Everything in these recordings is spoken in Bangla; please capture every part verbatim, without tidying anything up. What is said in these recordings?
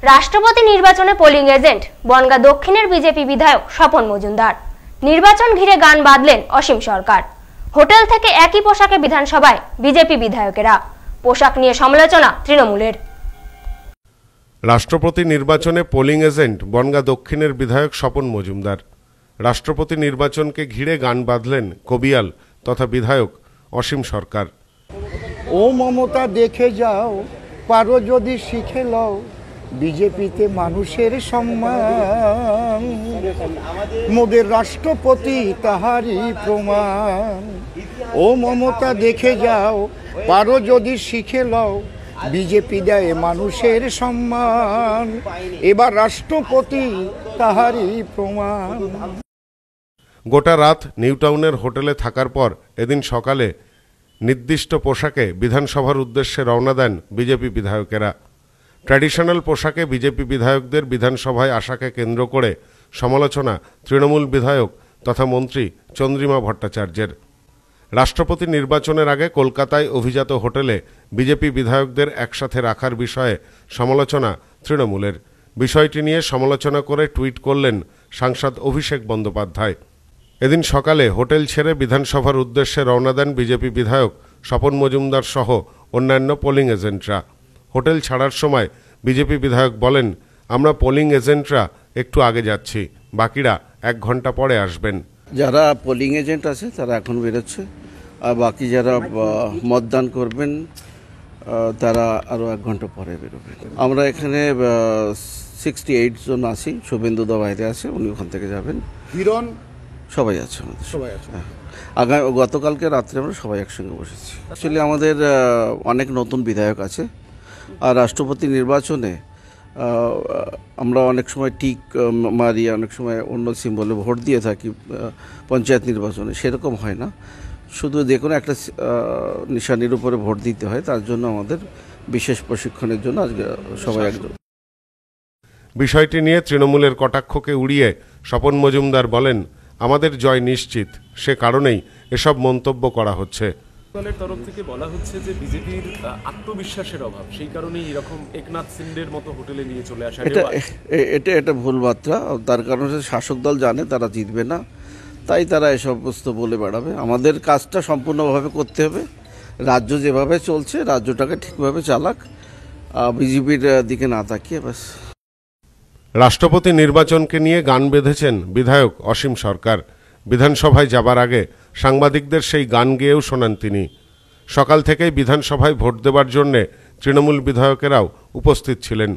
রাষ্ট্রপতি নির্বাচনে পোলিং এজেন্ট বনগাঁ দক্ষিণের বিজেপি বিধায়ক স্বপন মজুমদার। নির্বাচন ঘিরে গান বাঁধলেন অসীম সরকার। হোটেল থেকে একই পোশাকে বিধানসভায় বিজেপি বিধায়কেরা। পোশাক নিয়ে সমালোচনা তৃণমূলের। রাষ্ট্রপতি নির্বাচনে পোলিং এজেন্ট বনগাঁ দক্ষিণের বিধায়ক স্বপন মজুমদার। রাষ্ট্রপতি নির্বাচনকে ঘিরে গান বাঁধলেন কবিয়াল তথা বিধায়ক অসীম সরকার। ও মমতা দেখে যাও, পারো যদি শিখে লও, বিজেপিতে মানুষের সম্মান, মোদের রাষ্ট্রপতি তাহারই প্রমাণ। ও মমতা দেখে যাও, পারো যদি শিখে লও, বিজেপি দেয় মানুষের সম্মান, এবার রাষ্ট্রপতি তাহারই প্রমাণ। গোটা রাত নিউটাউনের হোটেলে থাকার পর এদিন সকালে নির্দিষ্ট পোশাকে বিধানসভার উদ্দেশ্যে রওনা দেন বিজেপি বিধায়কেরা। ট্র্যাডিশনাল পোশাকে বিজেপি বিধায়কদের বিধানসভায় আসাকে কেন্দ্র করে সমালোচনা তৃণমূল বিধায়ক তথা মন্ত্রী চন্দ্রিমা ভট্টাচার্যের। রাষ্ট্রপতি নির্বাচনের আগে কলকাতায় অভিজাত হোটেলে বিজেপি বিধায়কদের একসাথে রাখার বিষয়ে সমালোচনা তৃণমূলের। বিষয়টি নিয়ে সমালোচনা করে টুইট করলেন সাংসদ অভিষেক বন্দ্যোপাধ্যায়। এদিন সকালে হোটেল ছেড়ে বিধানসভার উদ্দেশ্যে রওনা দেন বিজেপি বিধায়ক স্বপন মজুমদার সহ অন্যান্য পোলিং এজেন্টরা। হোটেল ছাড়ার সময় বিজেপি বিধায়ক বলেন, আমরা পোলিং এজেন্টরা একটু আগে যাচ্ছি, বাকিরা এক ঘন্টা পরে আসবেন। যারা পোলিং এজেন্ট আছে তারা এখন বেরোচ্ছে, আর বাকি যারা মতদান করবেন তারা আরও এক ঘন্টা পরে বেরোবেন। আমরা এখানে সিক্সটি এইট জন আছি, শুভেন্দুদা বাইরে আছে, উনি ওখান থেকে যাবেন। হিরণ সবাই আছে আমাদের, সবাই আছে। আগামী গতকালকে রাত্রে আমরা সবাই একসঙ্গে বসেছি। অ্যাকচুয়ালি আমাদের অনেক নতুন বিধায়ক আছে, আর রাষ্ট্রপতি নির্বাচনে আমরা অনেক সময় টিক মারি, অনেক সময় অন্য সিম্বলে ভোট দিয়ে থাকি। পঞ্চায়েত নির্বাচনে সেরকম হয় না, শুধু যে কোনো একটা নিশানির উপরে ভোট দিতে হয়। তার জন্য আমাদের বিশেষ প্রশিক্ষণের জন্য আজকে সবাই একদম। বিষয়টি নিয়ে তৃণমূলের কটাক্ষকে উড়িয়ে স্বপন মজুমদার বলেন, আমাদের জয় নিশ্চিত, সে কারণেই এসব মন্তব্য করা হচ্ছে। দলের তরফ থেকে বলা হচ্ছে যে বিজেপির আত্মবিশ্বাসের অভাব, সেই কারণেই এরকম একনাথ সিন্ডের মতো হোটেলে নিয়ে চলে আসা। এটা এটা এটা ভুল মাত্রা। তার কারণ হচ্ছে শাসক দল জানে তারা জিতবে না, তাই তারা এসব বস্তু বলে বেড়াবে। আমাদের কাজটা সম্পূর্ণভাবে করতে হবে। রাজ্য যেভাবে চলছে রাজ্যটাকে ঠিকভাবে চালাক, বিজেপির দিকে না তাকিয়ে ব্যাস। রাষ্ট্রপতি নির্বাচনকে নিয়ে গান বেঁধেছেন বিধায়ক অসীম সরকার। বিধানসভায় যাবার আগে সাংবাদিকদের সেই গান গেয়েও শোনান তিনি। সকাল থেকেই বিধানসভায় ভোট দেবার জন্যে তৃণমূল বিধায়কেরাও উপস্থিত ছিলেন।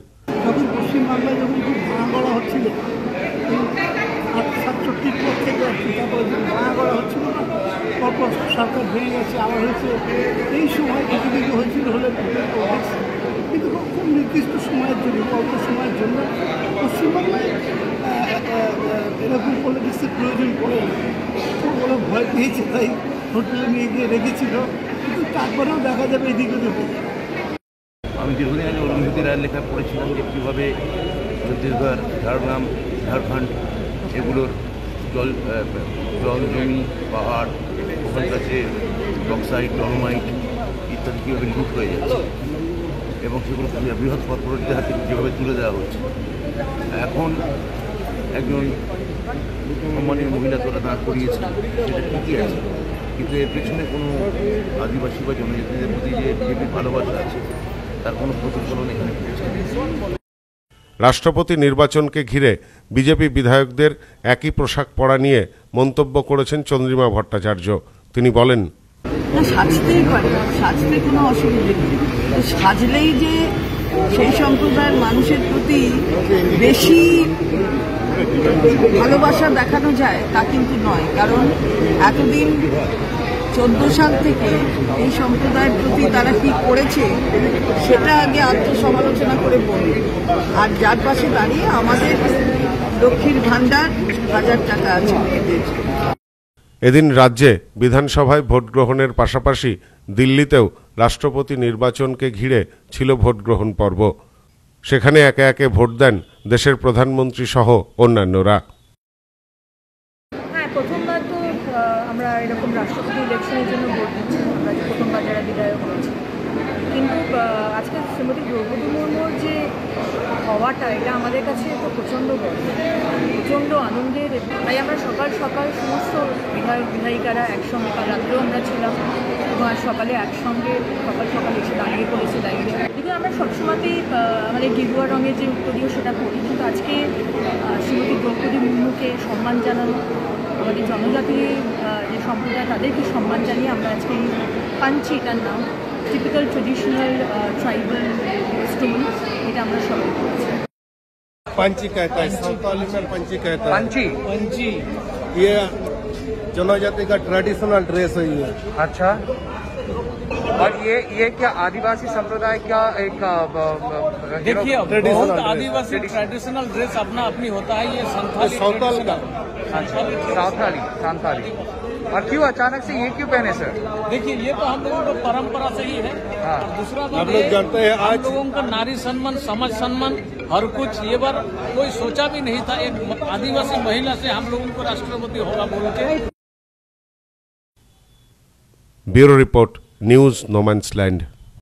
সরকার ভেঙে গেছে, আবার হয়েছে, এই সময় কিছু কিছু হয়েছিল হলে কিন্তু খুব নির্দিষ্ট সময়ের জন্য, অল্প সময়ের জন্য পশ্চিমবাংলায় এরকম পলিটিক্সের প্রয়োজন পড়ে ওরা ভয় পেয়েছে, তাই হোটেলে নিয়ে গিয়ে রেখেছিল। কিন্তু তারপরেও দেখা যাবে এদিকে ওদিকে। আমি দীর্ঘদিন আগে অরুন্ধতী রায়ের লেখা পড়েছিলাম যে কীভাবে ছত্তিশগড়, ঝাড়গ্রাম, ঝাড়খণ্ড এগুলোর জল জল জমি, পাহাড়, ওখানকার যে বক্সাইট, ডলোমাইট ইত্যাদি কীভাবে লুট হয়ে যাচ্ছে এবং সেগুলো বৃহৎ কর্পোরেটদের হাতে কীভাবে তুলে দেওয়া হচ্ছে। এখন একজন সম্মানীয় মহিলা তোরা দাঁড় করিয়েছে, সেটা ঠিকই আছে, কিন্তু এর পেছনে কোনো আদিবাসী বা জনজাতিদের প্রতি যে বিজেপির ভালোবাসা আছে তার কোনো প্রতিফলন এখানে পেয়েছে। রাষ্ট্রপতি নির্বাচনকে ঘিরে বিজেপি বিধায়কদের একই পোশাক পরা নিয়ে মন্তব্য করেছেন চন্দ্রিমা ভট্টাচার্য। তিনি বলেন, সাজতেই পারে, সাজতে কোনো অসুবিধা নেই, সাজলেই যে সেই সম্প্রদায়ের মানুষের প্রতি বেশি ভালোবাসা দেখানো যায় তা কিন্তু নয়। কারণ এতদিন চোদ্দ সাল থেকে এই সম্প্রদায়ের প্রতি তারা কি করেছে সেটা আগে আত্মসমালোচনা করে বলি। আর যার পাশে দাঁড়িয়ে আমাদের লক্ষ্মীর ভাণ্ডার হাজার টাকা আছে। এদিন রাজ্যে বিধানসভায় ভোট গ্রহণের পাশাপাশি দিল্লিতেও রাষ্ট্রপতি নির্বাচনকে ঘিরে ছিল ভোট গ্রহণ পর্ব। সেখানে একে একে ভোট দেন দেশের প্রধানমন্ত্রী সহ অন্যান্যরা। হ্যাঁ, প্রথমবার তো আমরা এরকম রাষ্ট্রপতি ইলেকশনের জন্য ভোট দিচ্ছি, প্রথমবার যারা বিধায়ক হয়েছে। কিন্তু আজকে শ্রীমতী দ্রৌপদী মুর্মুর যে হওয়াটা এটা আমাদের কাছে তো প্রচণ্ড প্রচণ্ড আনন্দের। তাই আমরা সকাল সকাল সমস্ত বিধায়ক বিধায়িকারা একসঙ্গে, কাল রাত্রেও আমরা ছিলাম এবং আজ সকালে একসঙ্গে সকাল সকাল এসে দাঁড়িয়ে পড়েছি দাঁড়িয়ে। কিন্তু আমরা সবসময়তেই আমাদের গেরুয়া রঙের যে উত্তরীয় সেটা করি, কিন্তু আজকে শ্রীমতী দ্রৌপদী মুর্মুকে সম্মান জানানো, আমাদের জনজাতি যে সম্প্রদায় তাদেরকে সম্মান জানিয়ে আমরা আজকে এই পাঞ্চি, এটার নাম টিপিক্যাল ট্রেডিশনাল ট্রাইবাল স্টোন, এটা আমরা সবাই করেছি। पंची कहता है, संताली में पंची कहता है। पंची पंची ये जनजाति का ट्रेडिशनल ड्रेस है ये। अच्छा, और ये ये क्या आदिवासी संप्रदाय क्या एक देखिए बहुत आदिवासी ट्रेडिशनल ड्रेस अपना अपनी होता है, ये संताल का सावथाली संताली। और क्यों अचानक से ये क्यों पहने सर? देखिए ये तो हम लोगों को परंपरा से ही है। हाँ। और दूसरा आप लोग जानते हैं आज हम लोगों का नारी सम्मान, समाज सम्मान, हर कुछ ये बार कोई सोचा भी नहीं था एक आदिवासी महिला से हम लोगों को राष्ट्रपति होगा बोल के। Bureau report, news नोमैंसलैंड।